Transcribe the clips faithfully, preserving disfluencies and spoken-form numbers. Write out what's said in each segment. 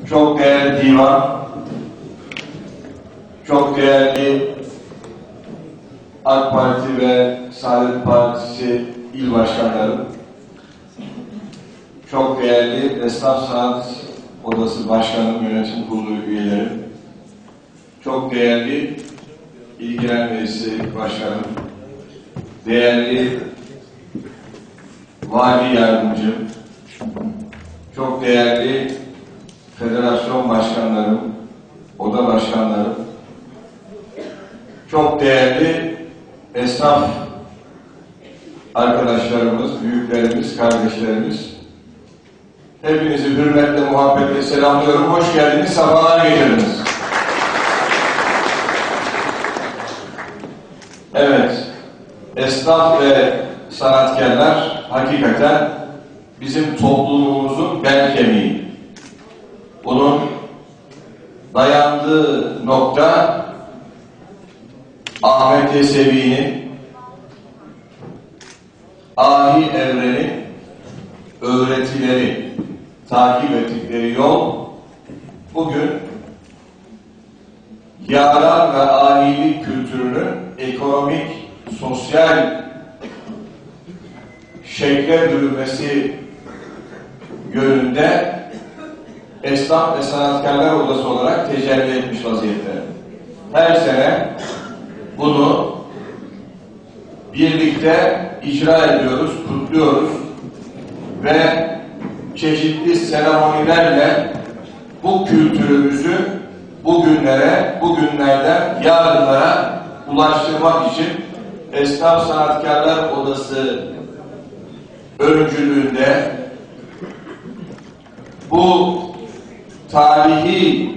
çok değerli divan, çok değerli AK Parti ve Saadet Partisi il başkanlarım, çok değerli Esnaf Sanat Odası Başkanım, Yönetim Kurulu üyelerim, çok değerli İlgilen Meclisi Başkanım, değerli Vali Yardımcım, çok değerli federasyon başkanlarım, oda başkanlarım, çok değerli esnaf arkadaşlarımız, büyüklerimiz, kardeşlerimiz, hepinizi hürmetle, muhabbetle selamlıyorum. Hoş geldiniz, sabahlar getirdiniz. Evet, esnaf ve sanatkarlar hakikaten bizim toplumumuzun bel kemiği. Bunun dayandığı nokta Ahmet Yesevi'nin, Ahi Evren'in öğretileri, takip ettikleri yol bugün yaran ve ahilik kültürünün ekonomik, sosyal şekle bürünmesi yönünde Esnaf ve Sanatkarlar Odası olarak tecelli etmiş vaziyette. Her sene bunu birlikte icra ediyoruz, kutluyoruz ve çeşitli seremonilerle bu kültürümüzü bugünlere, bugünlerden yarınlara ulaştırmak için Esnaf Sanatkarlar Odası öncülüğünde bu tarihi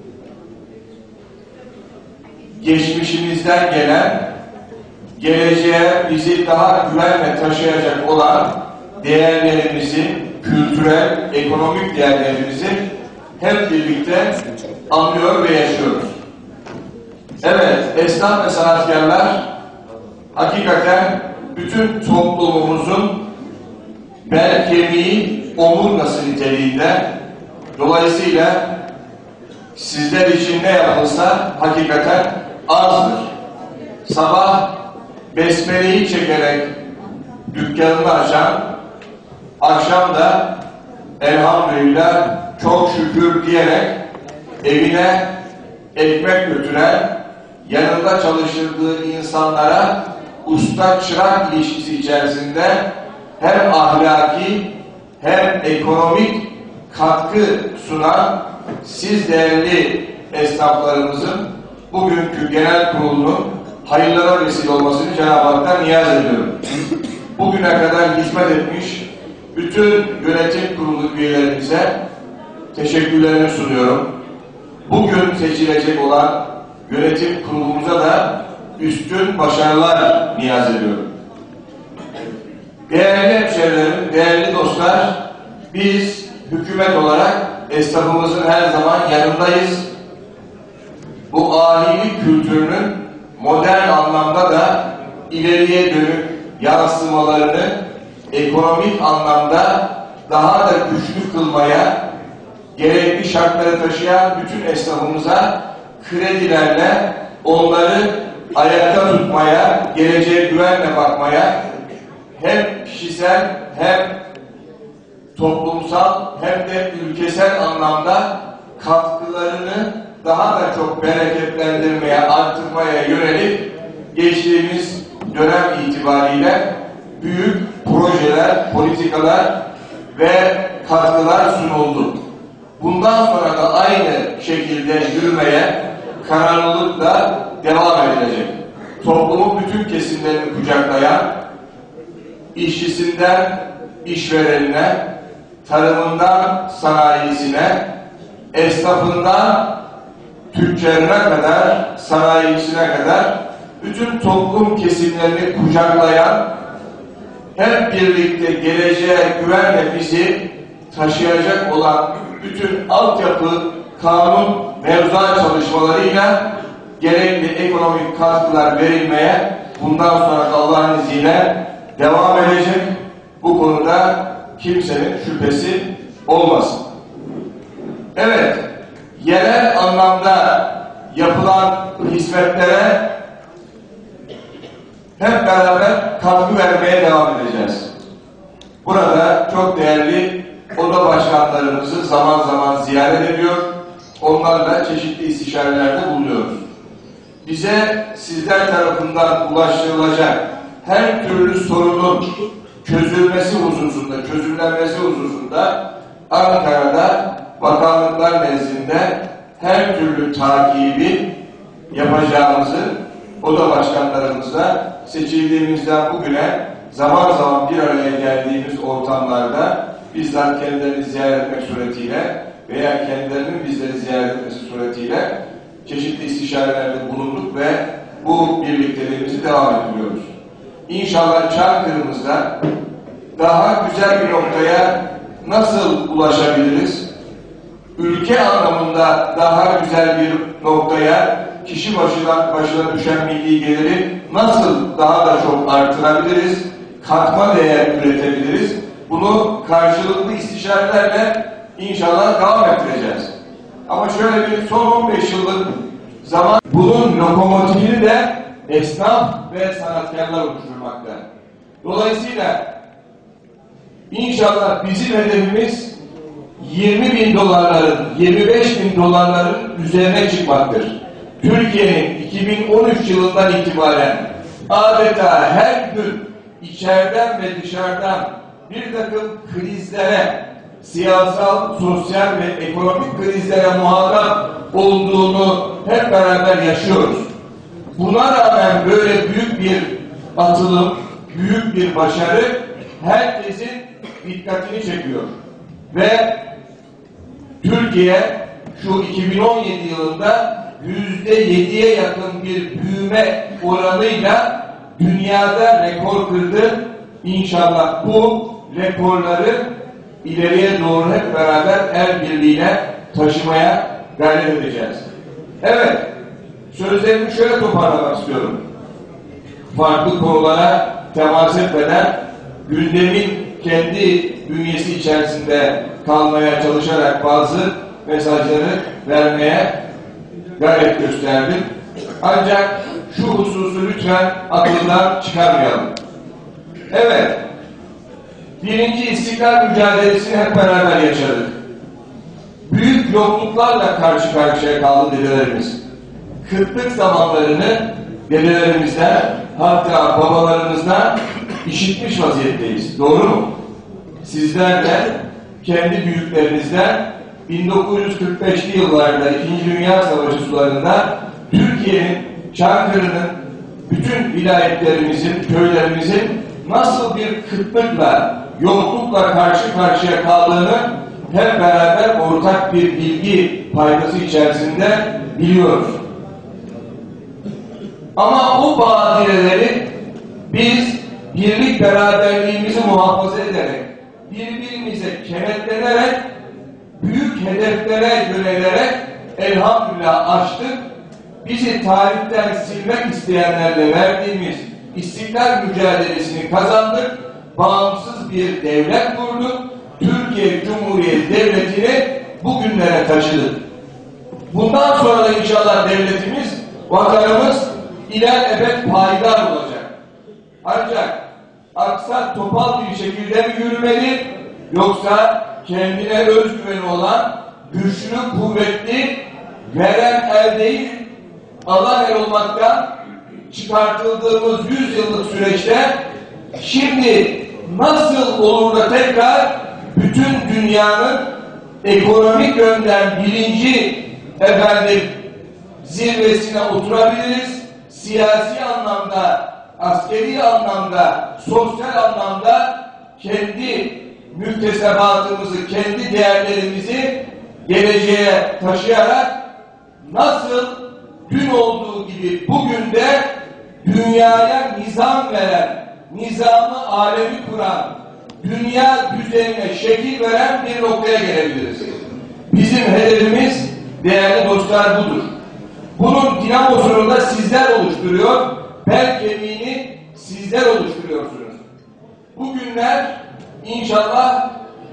geçmişimizden gelen, geleceğe bizi daha güvenle taşıyacak olan değerlerimizi, kültürel, ekonomik değerlerimizi hep birlikte anlıyor ve yaşıyoruz. Evet, esnaf ve sanatkarlar hakikaten bütün toplumumuzun bel kemiği, omurgası niteliğinde. Dolayısıyla sizler için ne yapılsa hakikaten azdır. Sabah besmeleyi çekerek dükkanını açan, akşam da elhamdülillah çok şükür diyerek evine ekmek götüren, yanında çalıştırdığı insanlara usta çırak ilişkisi içerisinde hem ahlaki hem ekonomik katkı sunan siz değerli esnaflarımızın bugünkü genel kurulunun hayırlara vesile olmasını Cenab-ı Hak'tan niyaz ediyorum. Bugüne kadar hizmet etmiş bütün yönetim kurulu üyelerimize teşekkürlerimi sunuyorum. Bugün seçilecek olan yönetim kurulumuza da üstün başarılar niyaz ediyorum. Değerli hemşehrilerim, değerli dostlar, biz hükümet olarak esnafımızın her zaman yanındayız. Bu ahilik kültürünün modern anlamda da ileriye dönük yansımalarını ekonomik anlamda daha da güçlü kılmaya, gerekli şartları taşıyan bütün esnafımıza kredilerle onları ayakta tutmaya, geleceğe güvenle bakmaya hem kişisel hem toplumsal hem de ülkesel anlamda katkılarını daha da çok bereketlendirmeye, artırmaya yönelik geçtiğimiz dönem itibariyle büyük projeler, politikalar ve katkılar sunuldu. Bundan sonra da aynı şekilde yürümeye kararlılıkla devam edilecek. Toplumun bütün kesimlerini kucaklayan, işçisinden işverenine, tarımından sanayisine, esnafından tüccarına kadar, sanayicisine kadar bütün toplum kesimlerini kucaklayan, hep birlikte geleceğe güvenle bizi taşıyacak olan bütün altyapı, kanun, mevzuat çalışmalarıyla gerekli ekonomik katkılar verilmeye bundan sonra da Allah'ın izniyle devam edecek. Bu konuda kimsenin şüphesi olmasın. Evet, hizmetlere hep beraber katkı vermeye devam edeceğiz. Burada çok değerli oda başkanlarımızı zaman zaman ziyaret ediyor, onlarla çeşitli istişarelerde bulunuyoruz. Bize sizler tarafından ulaştırılacak her türlü sorunun çözülmesi hususunda, çözümlenmesi hususunda Ankara'da bakanlıklar nezdinde her türlü takibi yapacağımızı oda başkanlarımızla seçildiğimizden bugüne zaman zaman bir araya geldiğimiz ortamlarda bizzat kendilerini ziyaret etmek suretiyle veya kendilerinin bizleri ziyaret etmesi suretiyle çeşitli istişarelerde bulunduk ve bu birlikteliğimizi devam ettiriyoruz. İnşallah Çankırı'mızda daha güzel bir noktaya nasıl ulaşabiliriz? Ülke anlamında daha güzel bir noktaya kişi başına, başına düşen milli geliri nasıl daha da çok artırabiliriz? Katma değer üretebiliriz? Bunu karşılıklı istişarelerle inşallah devam ettireceğiz. Ama şöyle bir son on beş yıllık zaman bunun lokomotifini de esnaf ve sanatkarlar oluşturmakta. Dolayısıyla İnşallah bizim hedefimiz yirmi bin dolarların, yirmi beş bin dolarların üzerine çıkmaktır. Türkiye'nin iki bin on üç yılından itibaren adeta her gün içeriden ve dışarıdan bir takım krizlere, siyasal, sosyal ve ekonomik krizlere muhatap olduğunu hep beraber yaşıyoruz. Buna rağmen böyle büyük bir atılım, büyük bir başarı herkesin dikkatini çekiyor. Ve Türkiye şu iki bin on yedi yılında yüzde yediye yakın bir büyüme oranıyla dünyada rekor kırdı. İnşallah bu rekorları ileriye doğru hep beraber el birliğiyle taşımaya gayret edeceğiz. Evet, sözlerimi şöyle toparlamak istiyorum. Farklı konulara temas etmeden gündemin kendi bünyesi içerisinde kalmaya çalışarak bazı mesajları vermeye gayret gösterdim. Ancak şu hususu lütfen aklından çıkarmayalım. Evet, birinci İstiklal mücadelesini hep beraber yaşadık. Büyük yokluklarla karşı karşıya kaldı dedelerimiz. Kıtlık zamanlarını dedelerimizden, hatta babalarımızdan işitmiş vaziyetteyiz. Doğru mu? Sizler de kendi büyüklerinizden bin dokuz yüz kırk beşli yıllarda İkinci Dünya Savaşı sularında Türkiye'nin, Çankırı'nın, bütün vilayetlerimizin, köylerimizin nasıl bir kıtlıkla, yoklukla karşı karşıya kaldığını hep beraber ortak bir bilgi paydası içerisinde biliyoruz. Ama bu badireleri biz birlik beraberliğimizi muhafaza ederek, birbirimize kenetlenerek, büyük hedeflere yönelerek elhamdülillah açtık. Bizi tarihten silmek isteyenlerle verdiğimiz İstiklal mücadelesini kazandık. Bağımsız bir devlet kurduk. Türkiye Cumhuriyeti Devleti'ni bugünlere taşıdık. Bundan sonra da inşallah devletimiz, vatanımız ilelebet payidar olacak. Ancak aksat topal bir şekilde mi yürümeli, yoksa kendine özgüveni olan, güçlü, kuvvetli, veren el değil, alan el olmaktan çıkartıldığımız yüz yıllık süreçte şimdi nasıl olur da tekrar bütün dünyanın ekonomik yönden birinci efendim zirvesine oturabiliriz, siyasi anlamda, askeri anlamda, sosyal anlamda kendi müktesebatımızı, kendi değerlerimizi geleceğe taşıyarak nasıl dün olduğu gibi bugün de dünyaya nizam veren, nizamı alemi kuran, dünya düzenine şekil veren bir noktaya gelebiliriz. Bizim hedefimiz değerli dostlar budur. Bunun dinamosunu da sizler oluşturuyor, bel kemiğini sizler oluşturuyorsunuz. Bugünler İnşallah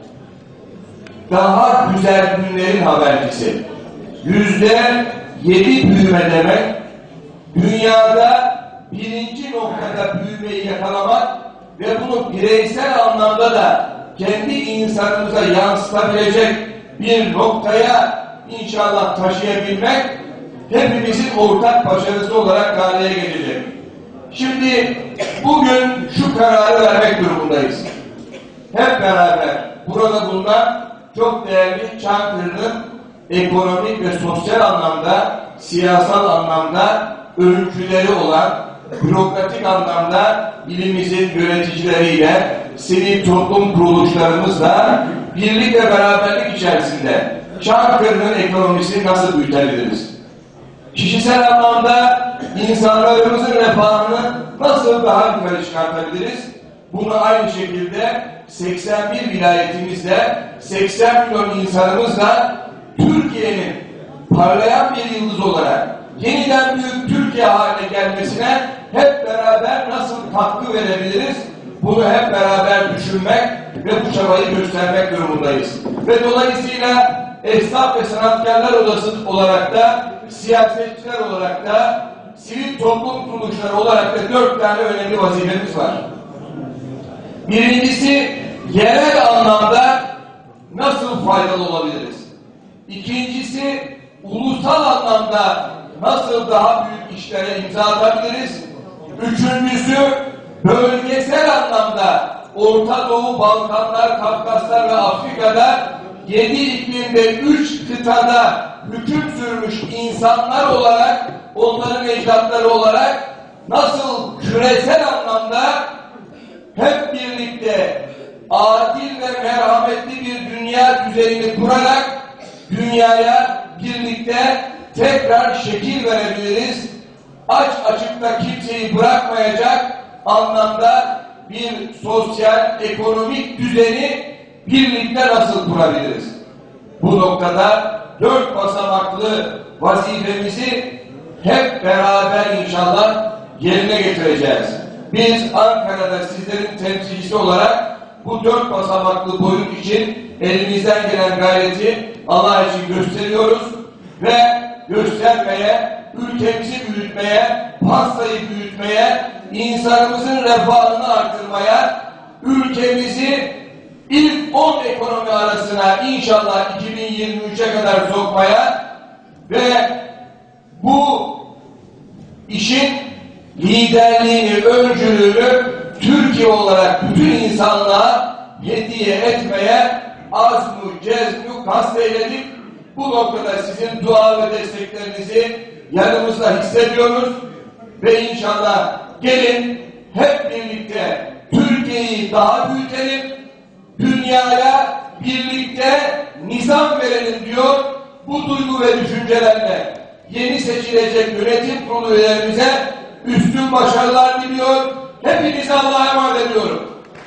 daha güzel günlerin habercisi. Yüzde yedi büyüme demek, dünyada birinci noktada büyümeyi yakalamak ve bunu bireysel anlamda da kendi insanımıza yansıtabilecek bir noktaya inşallah taşıyabilmek hepimizin ortak başarısı olarak galeye gelecek. Şimdi bugün şu kararı vermek durumundayız. Hep beraber burada bulunan çok değerli Çankırı'nın ekonomik ve sosyal anlamda, siyasal anlamda öncüleri olan, bürokratik anlamda ilimizin yöneticileriyle, sivil toplum kuruluşlarımızla birlik ve beraberlik içerisinde Çankırı'nın ekonomisini nasıl büyütebiliriz? Kişisel anlamda insanlarımızın refahını nasıl daha yukarı çıkartabiliriz? Bunu aynı şekilde seksen bir vilayetimizde seksen milyon insanımızla Türkiye'nin parlayan bir yıldız olarak yeniden büyük Türkiye haline gelmesine hep beraber nasıl katkı verebiliriz? Bunu hep beraber düşünmek ve bu çabayı göstermek durumundayız. Ve dolayısıyla Esnaf ve Sanatkarlar Odası olarak da, siyasetçiler olarak da, sivil toplum kuruluşları olarak da dört tane önemli vazifemiz var. Birincisi, yerel anlamda nasıl faydalı olabiliriz? İkincisi, ulusal anlamda nasıl daha büyük işlere imza atabiliriz? Üçüncüsü, bölgesel anlamda Orta Doğu, Balkanlar, Kafkaslar ve Afrika'da yedi iklimde üç kıtada hüküm sürmüş insanlar olarak, onların ecdatları olarak nasıl küresel anlamda hep birlikte adil ve merhametli bir dünya düzenini kurarak dünyaya birlikte tekrar şekil verebiliriz. Aç açıkta kimseyi bırakmayacak anlamda bir sosyal, ekonomik düzeni birlikte nasıl kurabiliriz? Bu noktada dört basamaklı vazifemizi hep beraber inşallah yerine getireceğiz. Biz Ankara'da sizlerin temsilcisi olarak bu dört basamaklı boyut için elimizden gelen gayreti Allah için gösteriyoruz ve göstermeye, ülkemizi büyütmeye, pastayı büyütmeye, insanımızın refahını artırmaya, ülkemizi ilk on ekonomi arasına inşallah iki bin yirmi üçe kadar sokmaya ve bu işin liderliğini, öncülüğünü Türkiye olarak bütün insanlığa hediye etmeye azmu, cezmu kasteyledik. Bu noktada sizin dua ve desteklerinizi yanımızda hissediyoruz ve inşallah gelin hep birlikte Türkiye'yi daha büyütelim, dünyaya birlikte nizam verelim diyor. Bu duygu ve düşüncelerle yeni seçilecek yönetim kurulu üyelerimize üstün başarılar diliyor. Hepinize Allah'a emanet ediyorum.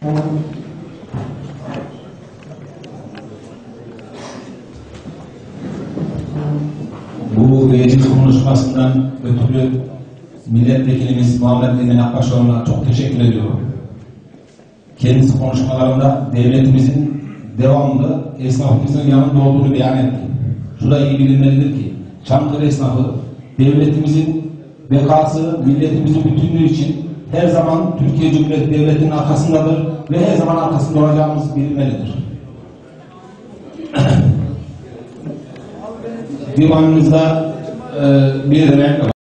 Bu meclis konuşmasından ötürü milletvekilimiz Muhammed Emin Akbaşoğlu'na çok teşekkür ediyorum. Kendisi konuşmalarında devletimizin devamlı esnafımızın yanında olduğunu beyan etti. Şurayı iyi bilinmelidir ki Çankırı esnafı devletimizin bekası, milletimizin bütünlüğü için her zaman Türkiye Cumhuriyeti Devleti'nin arkasındadır ve her zaman arkasında olacağımız bilinmelidir. Divanımızda e, bir önemli var.